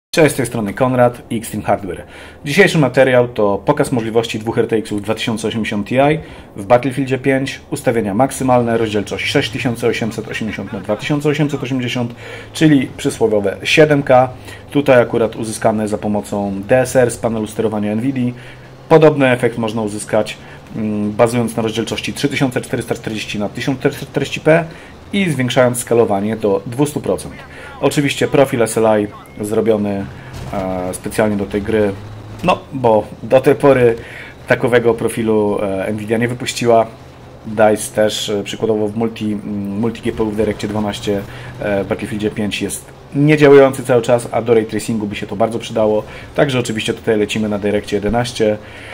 Cześć, z tej strony Konrad i Extreme Hardware. Dzisiejszy materiał to pokaz możliwości dwóch RTX-ów 2080 Ti w Battlefieldzie 5, ustawienia maksymalne, rozdzielczość 6880 na 2880, czyli przysłowiowe 7K. Tutaj akurat uzyskane za pomocą DSR z panelu sterowania NVIDIA. Podobny efekt można uzyskać bazując na rozdzielczości 3440 na 1440p i zwiększając skalowanie do 200%. Oczywiście profil SLI zrobiony specjalnie do tej gry, no bo do tej pory takowego profilu NVIDIA nie wypuściła. DICE też przykładowo w multi-GPU w DirectX 12 w Battlefieldzie 5 jest niedziałający cały czas, a do Ray Tracingu by się to bardzo przydało. Także oczywiście tutaj lecimy na DirectX 11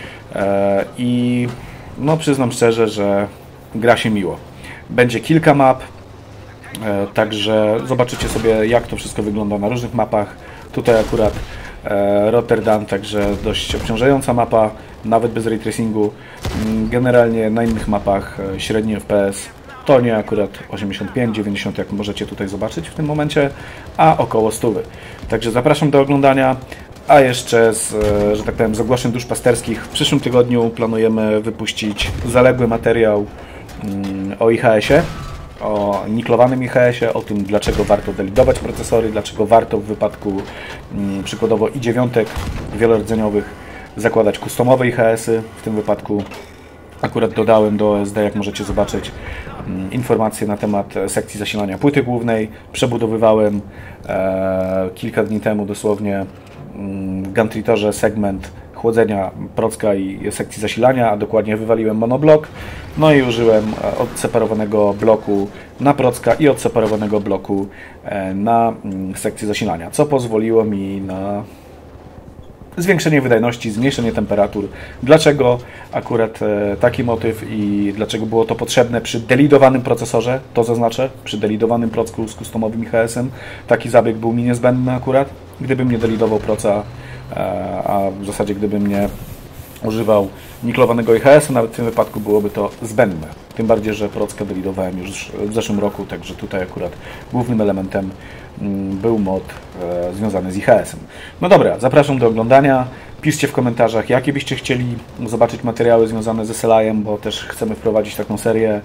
i no przyznam szczerze, że gra się miło. Będzie kilka map, także zobaczycie sobie, jak to wszystko wygląda na różnych mapach. Tutaj akurat Rotterdam, także dość obciążająca mapa, nawet bez ray tracingu. Generalnie na innych mapach średni FPS to nie akurat 85-90, jak możecie tutaj zobaczyć w tym momencie, a około 100. Także zapraszam do oglądania. A jeszcze że tak powiem, z ogłoszeń duszpasterskich w przyszłym tygodniu planujemy wypuścić zaległy materiał o IHS-ie, o niklowanym IHS-ie, o tym, dlaczego warto delidować procesory, dlaczego warto w wypadku przykładowo i9 wielordzeniowych zakładać customowe IHS-y. W tym wypadku akurat dodałem do OSD, jak możecie zobaczyć, informacje na temat sekcji zasilania płyty głównej. Przebudowywałem kilka dni temu dosłownie w Guntritorze segment chłodzenia procka i sekcji zasilania, a dokładnie wywaliłem monoblok, no i użyłem odseparowanego bloku na procka i odseparowanego bloku na sekcję zasilania, co pozwoliło mi na zwiększenie wydajności, zmniejszenie temperatur. Dlaczego akurat taki motyw i dlaczego było to potrzebne przy delidowanym procesorze, to zaznaczę, przy delidowanym procku z customowym IHS-em, taki zabieg był mi niezbędny akurat. Gdybym nie delidował proca, a w zasadzie gdybym nie używał niklowanego IHS-u, nawet w tym wypadku byłoby to zbędne. Tym bardziej, że prockę delidowałem już w zeszłym roku, także tutaj akurat głównym elementem był mod związany z IHS-em. No dobra, zapraszam do oglądania. Piszcie w komentarzach, jakie byście chcieli zobaczyć materiały związane z SLI-em, bo też chcemy wprowadzić taką serię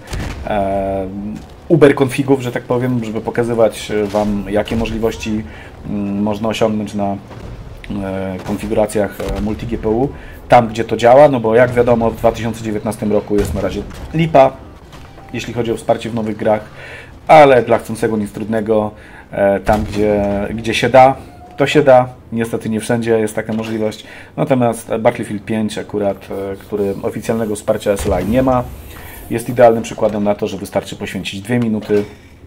Uber configów, że tak powiem, żeby pokazywać Wam, jakie możliwości można osiągnąć na konfiguracjach multi-GPU, tam gdzie to działa, no bo jak wiadomo w 2019 roku jest na razie lipa, jeśli chodzi o wsparcie w nowych grach, ale dla chcącego nic trudnego, tam gdzie się da, to się da. Niestety nie wszędzie jest taka możliwość, natomiast Battlefield 5 akurat, który oficjalnego wsparcia SLI nie ma, jest idealnym przykładem na to, że wystarczy poświęcić 2 minuty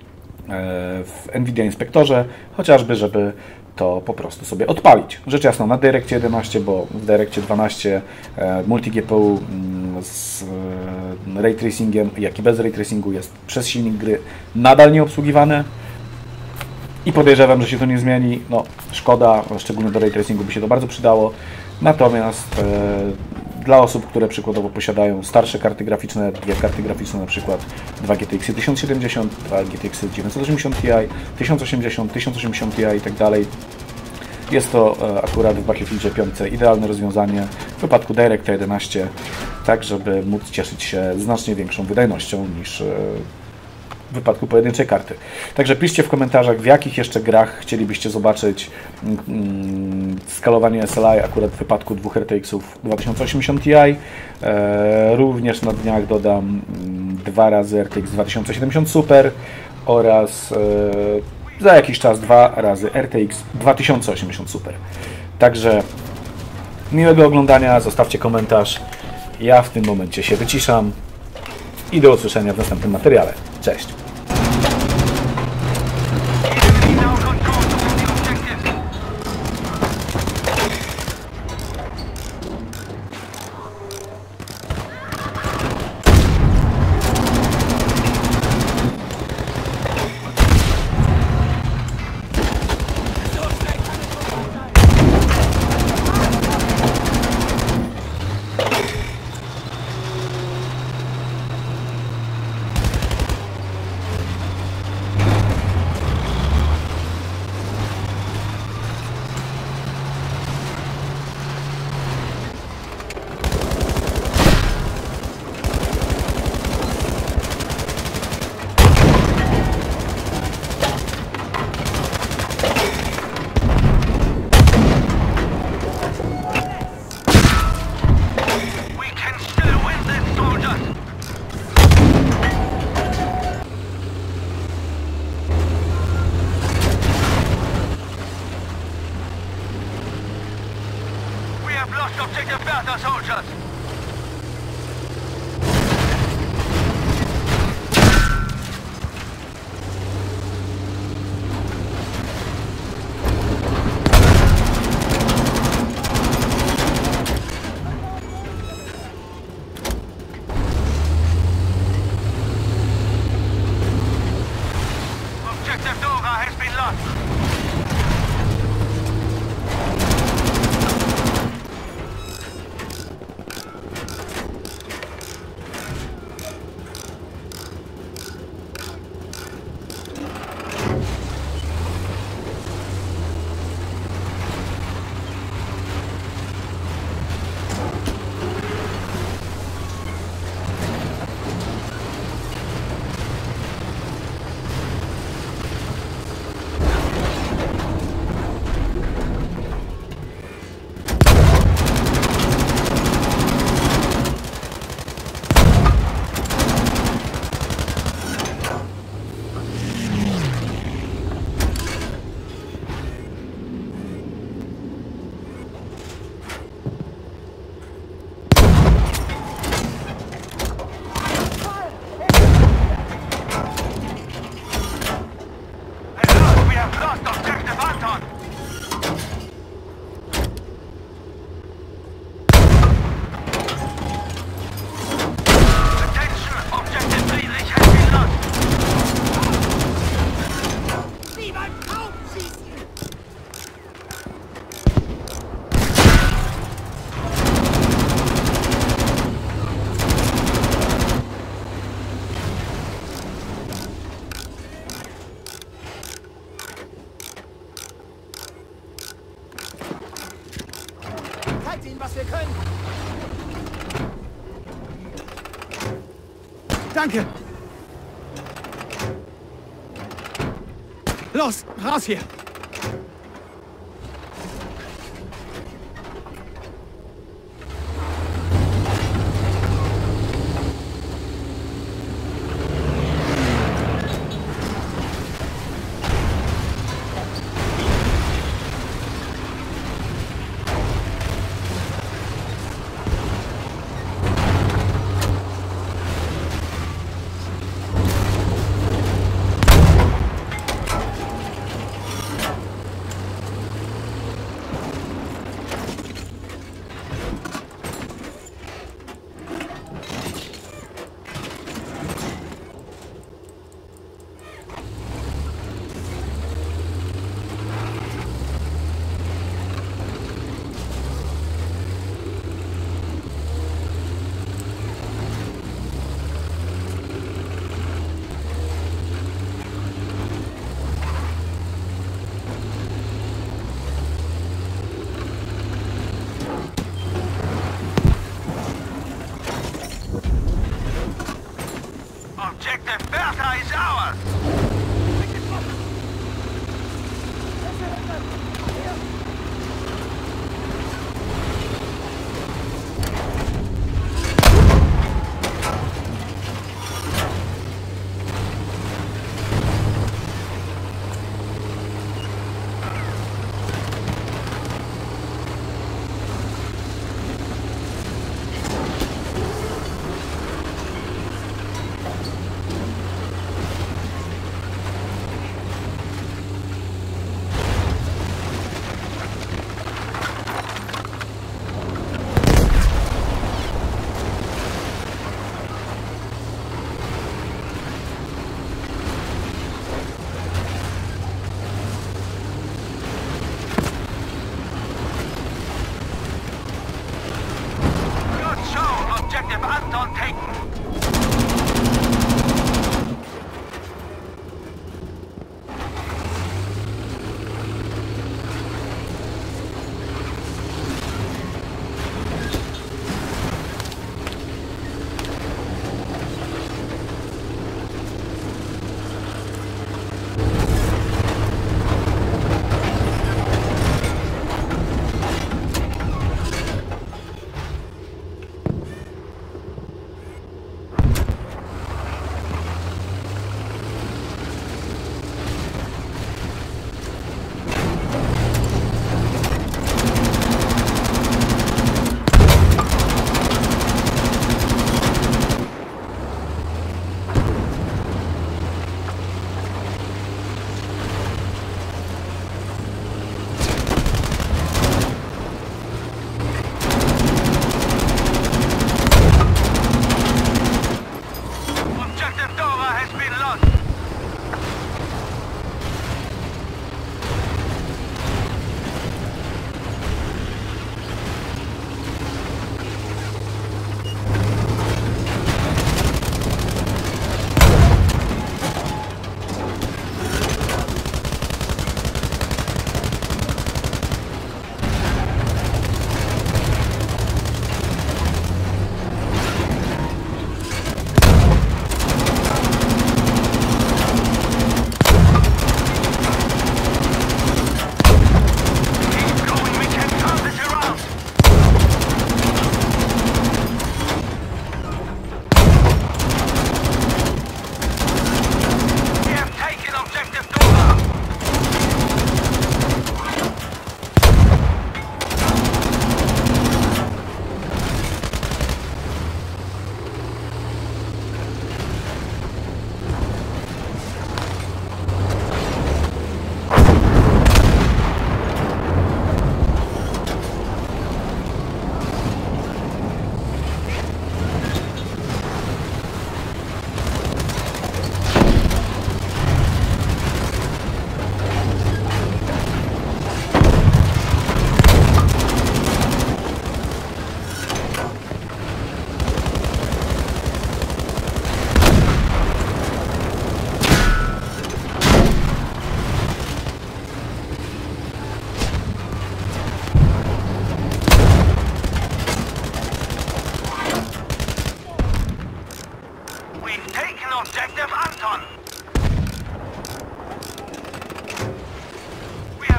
w NVIDIA Inspektorze, chociażby żeby to po prostu sobie odpalić. Rzecz jasna na DirectX 11, bo w DirectX 12 multi-GPU z Ray Tracingiem, jak i bez Ray Tracingu jest przez silnik gry nadal nieobsługiwane i podejrzewam, że się to nie zmieni. No, szkoda, szczególnie do Ray Tracingu by się to bardzo przydało. Natomiast dla osób, które przykładowo posiadają starsze karty graficzne, dwie karty graficzne, na przykład 2 GTX 1070, 2 GTX 980 Ti, 1080, 1080 Ti i tak dalej, jest to akurat w Battlefieldzie 5 idealne rozwiązanie w wypadku DirectX 11, tak żeby móc cieszyć się znacznie większą wydajnością niż w wypadku pojedynczej karty. Także piszcie w komentarzach, w jakich jeszcze grach chcielibyście zobaczyć skalowanie SLI akurat w wypadku dwóch RTX-ów 2080 Ti. Również na dniach dodam 2 razy RTX 2070 Super oraz za jakiś czas 2 razy RTX 2080 Super. Także miłego oglądania, zostawcie komentarz. Ja w tym momencie się wyciszam i do usłyszenia w następnym materiale. Cześć! Objective Bertha, soldiers! Objective Dora has been lost. Zeigt ihnen, was wir können! Danke! Los, raus hier!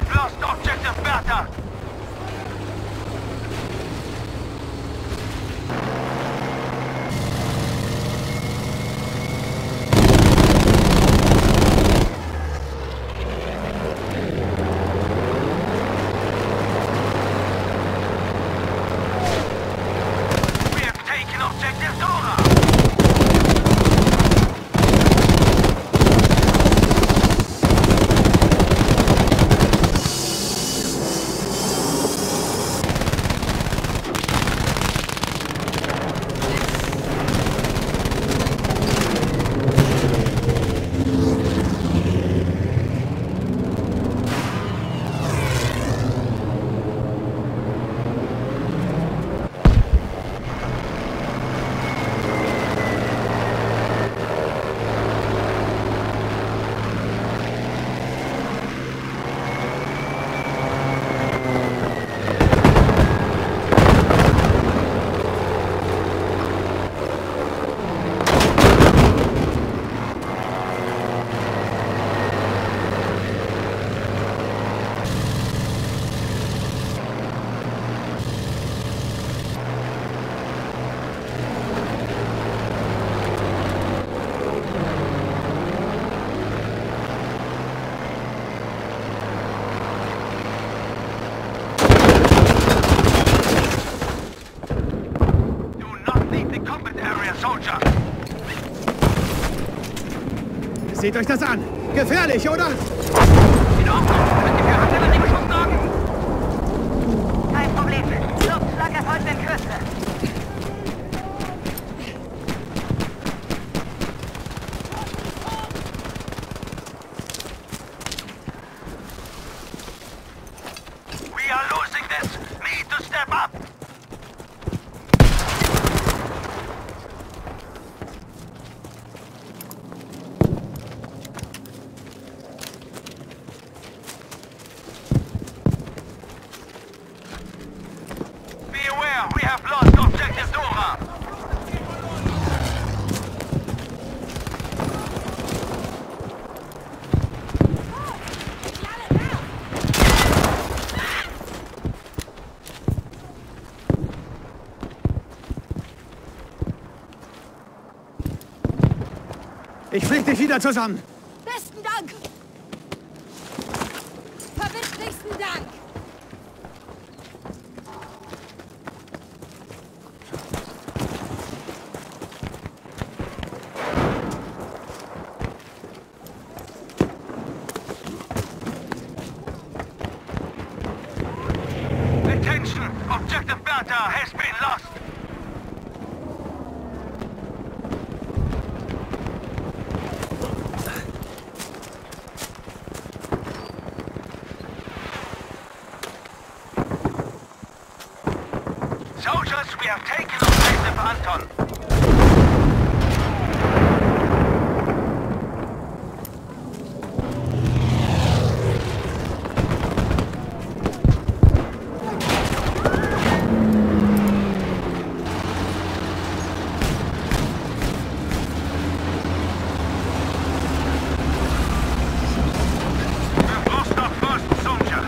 have lost objective Bertha. We have taken objective Dora. Soldier! Seht euch das an! Gefährlich, oder? In Ordnung! Könnt ihr für Artilleriebeschuss sorgen? Kein Problem. Luftschlag erfolgt in Kürze. We are losing this! Need to step up! Be aware, we have lost objective Dora! Ich flieg dich wieder zusammen! Besten Dank! Verbindlichsten Dank! Attention! Objective Bertha has been lost! Soldiers, we have taken objective Anton. We've lost our first soldier.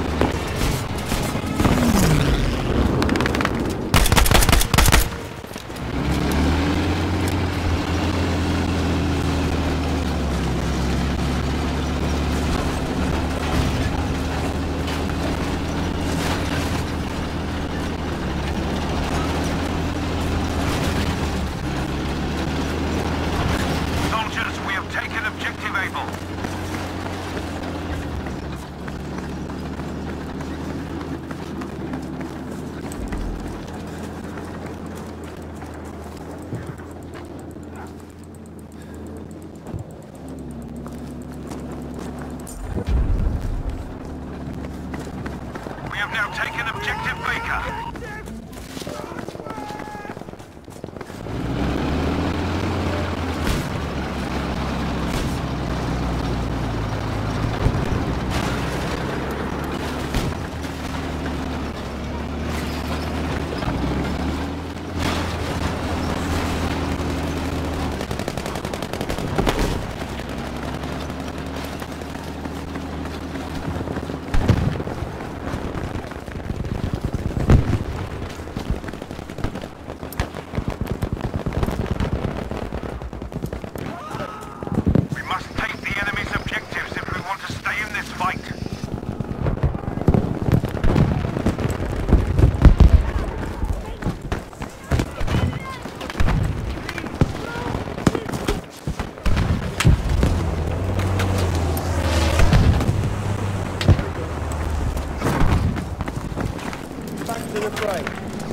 Soldiers, we have taken objective Able. We have now taken objective Baker. spray.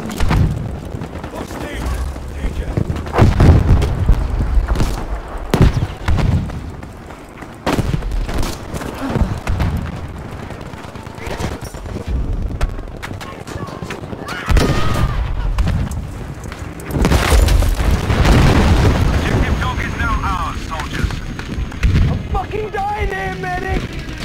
Objective dog is now ours, soldiers. I'm fucking dying here, medic!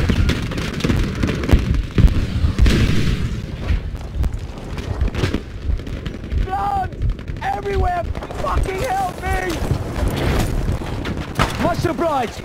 Blood! Everywhere! Fucking help me! Much obliged!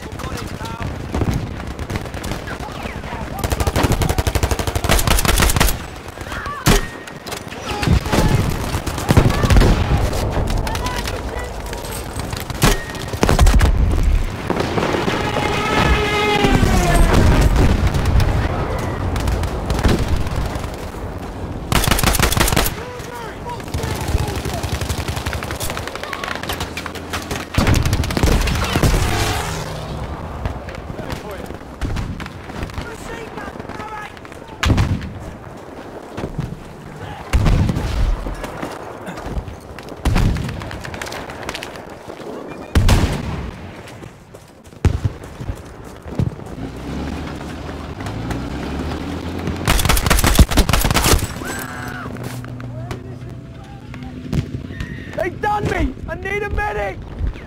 They done me! I need a medic!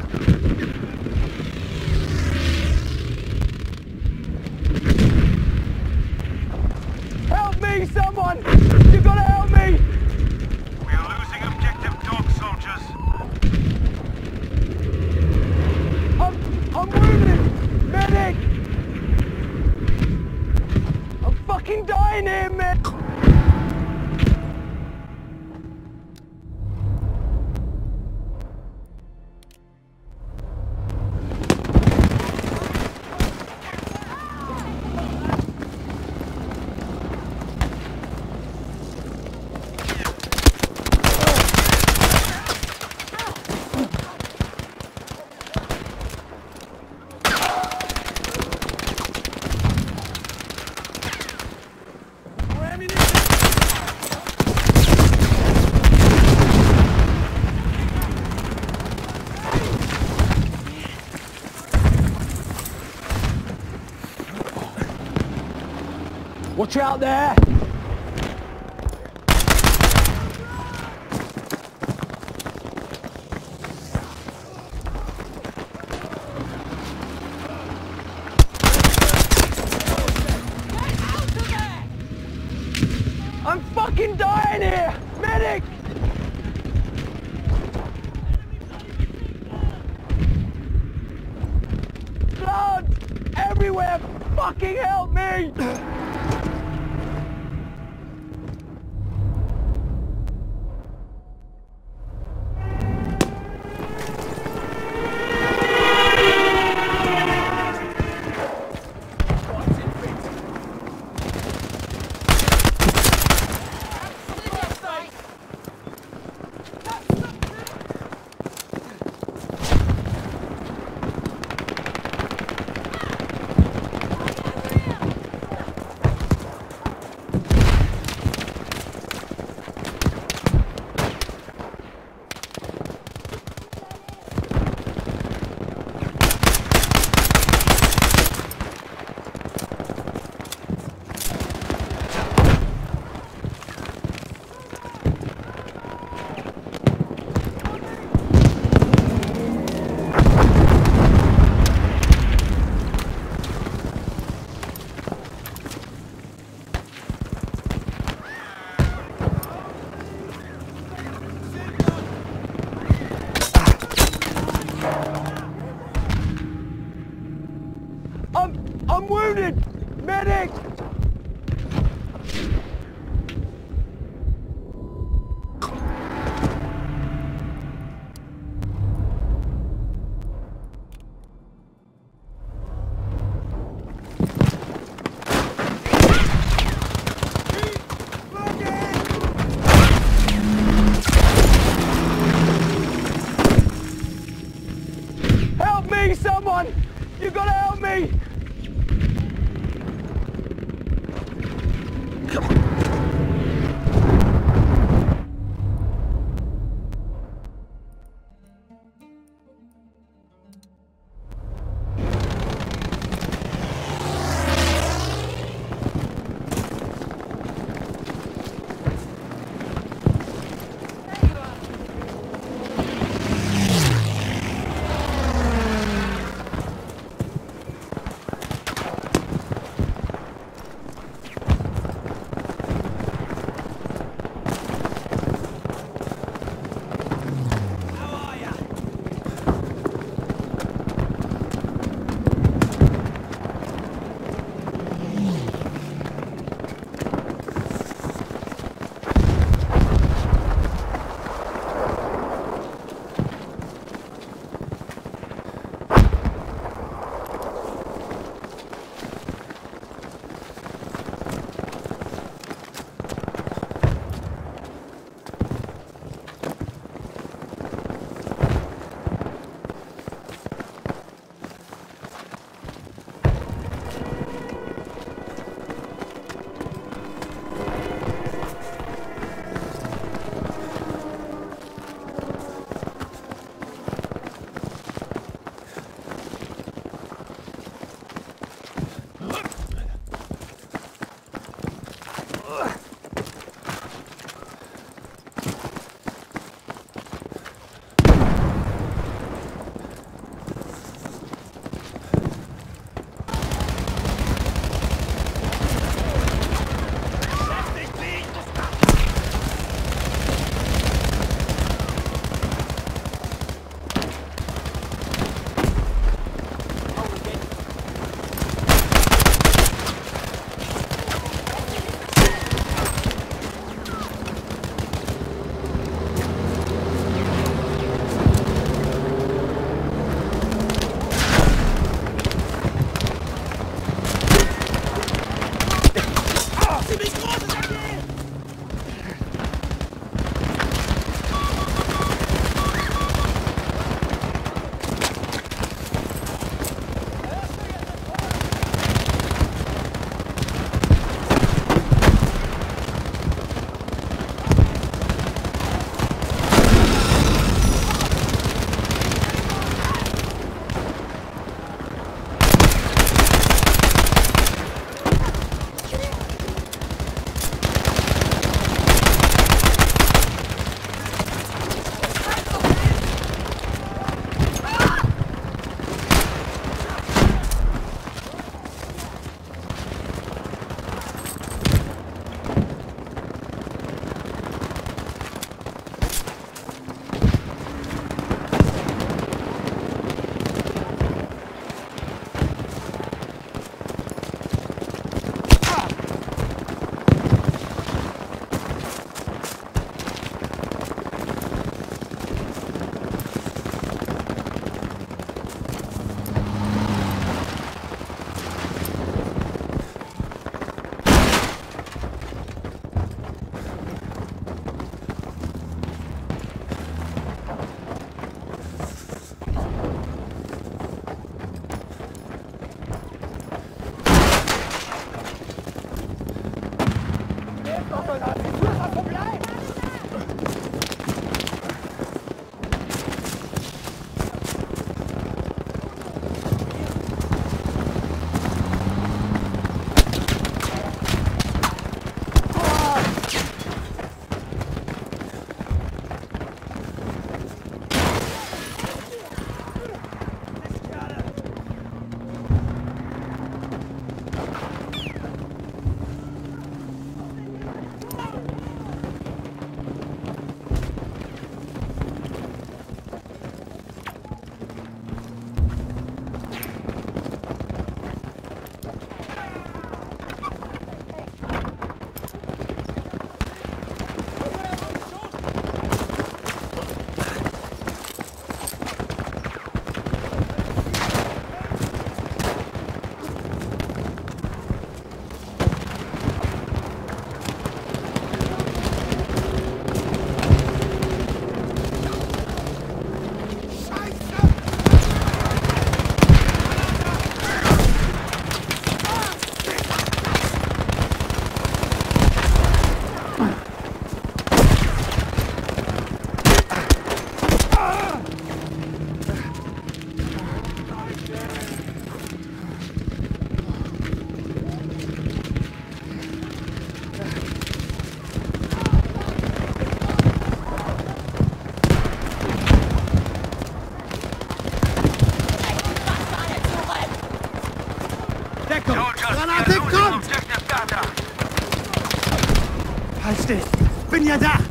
Help me, someone! You gotta help me! We are losing objective dog, soldiers. I'm wounded! Medic! I'm fucking dying here, man! Watch out there! I'm fucking dying here! Medic! Blood! Everywhere! Fucking help me! I'm wounded! Medic! Help me, someone! You gotta help me! ziemlich großes Ergebnis! Granate kommt! Halt still! Bin ja da!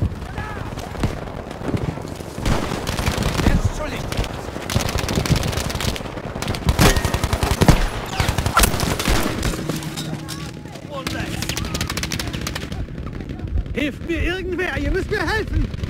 Hilft mir irgendwer! Ihr müsst mir helfen!